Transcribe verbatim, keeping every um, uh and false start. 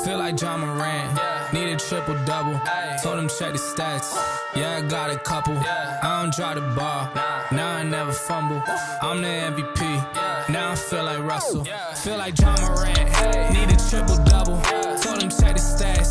Feel like John Morant, need a triple-double. Told him check the stats, yeah, I got a couple. I don't drop the ball, now I never fumble. I'm the M V P, now I feel like Russell. Feel like John Morant, need a triple-double. Told him check the stats,